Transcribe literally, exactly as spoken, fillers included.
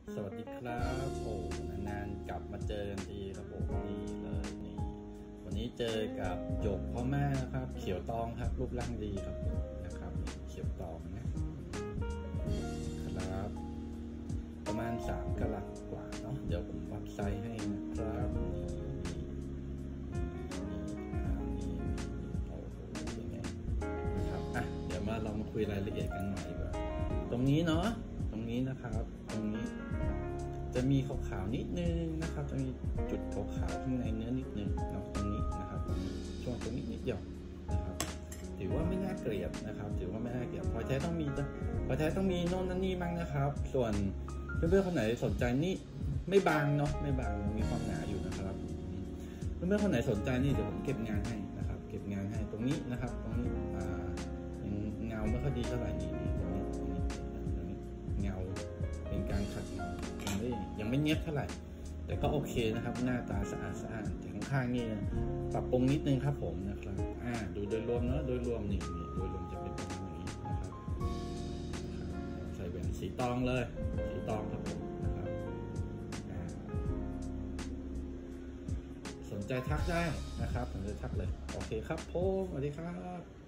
สวัสดีครับโอ้นานๆกลับมาเจอกันทีครับผมนี่เลยนี่วันนี้เจอกับหยกพ่อแม่ครับเขียวตองครับรูปร่างดีครับผมนะครับเขียวตองนะครับประมาณสามกะลัดกว่าเนาะเดี๋ยวผมวัดไซส์ให้นะครับนี่นี่นี่โอ้โหเป็นไงนะครับอ่ะเดี๋ยวมาลองมาคุยรายละเอียดกันหน่อยดีกว่าตรงนี้เนาะตรงนี้นะครับตรงนี้จะมีขาวๆนิดนึงนะครับจะมีจุดขาวๆข้างในเนื้อนิดนึงเนาะตรงนี้นะครับตรงนี้ช่วงตรงนี้นิดเดียวนะครับถือว่าไม่น่าเกลียดนะครับถือว่าไม่น่าเกลียดพอแท้ต้องมีพอแท้ต้องมีโน่นนั่นนี่บ้างนะครับส่วนเพื่อนๆคนไหนสนใจนี่ไม่บางเนาะไม่บางมีความหนาอยู่นะครับเพื่อนๆคนไหนสนใจนี่เดี๋ยวผมเก็บงานให้นะครับเก็บงานให้ตรงนี้นะครับตรงนี้อ่ายังเงาไม่ค่อยดีเท่าไหร่นี่ตรงนี้ตรงนี้ตรงนี้เงาเป็นการขัดเงายังไม่ยังไม่เนียบเท่าไหร่แต่ก็โอเคนะครับหน้าตาสะอาดสะอาดแต่ข้างๆนี่ปรับปรุงนิดนึงครับผมนะครับอ่าดูโดยรวมเนาะโดยรวมนี่นี่โดยรวมจะเป็นประมาณอย่างนี้นะครับใส่แหวนสีตองเลยสีตองครับผมนะครับสนใจทักได้นะครับสนใจทักเลยโอเคครับผมสวัสดีครับ